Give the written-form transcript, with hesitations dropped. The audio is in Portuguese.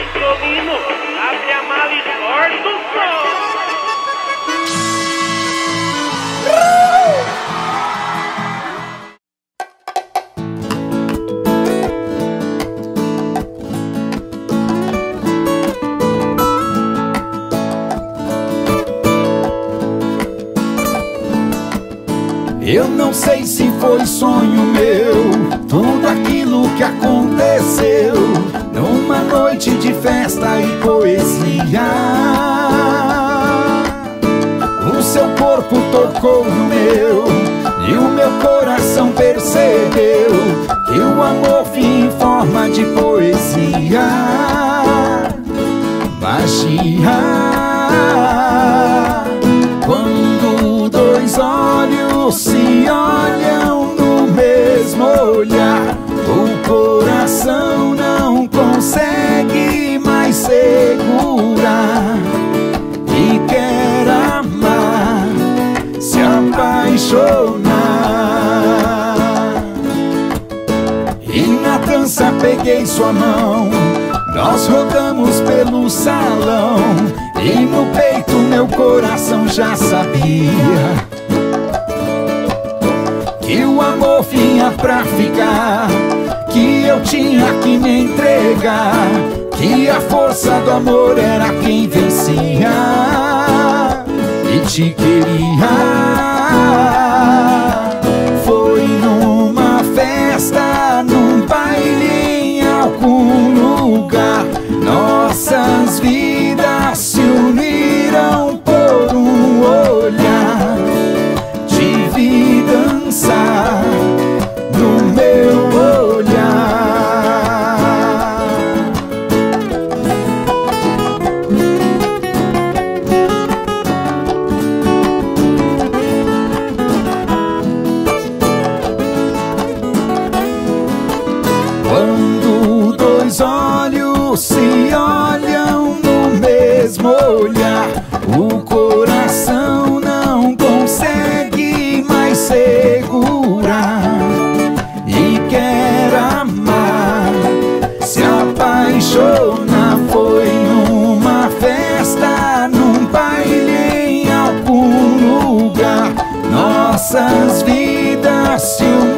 Solino, abre a mala e corta o som. Eu não sei se foi sonho meu, tudo aquilo que aconteceu numa noite de festa e poesia. O seu corpo tocou no meu e o meu coração percebeu que o amor vinha em forma de poesia. Magia. Quando dois olhos se olham no mesmo olhar, o coração não consegue mais segurar e quer amar, se apaixonar. E na dança peguei sua mão, nós rodamos pelo salão, e no peito meu coração já sabia que o amor vinha pra ficar, que eu tinha que me entregar, que a força do amor era quem vencia e te queria. Foi numa festa, num baile, em algum lugar, nossas vidas se uniram por um olhar. Te vi dançar no meu olhar. Quando dois olhos se olham no mesmo olhar, o coração não consegue mais segurar e quer amar, se apaixonar. Foi numa festa, num baile, em algum lugar, nossas vidas se uniram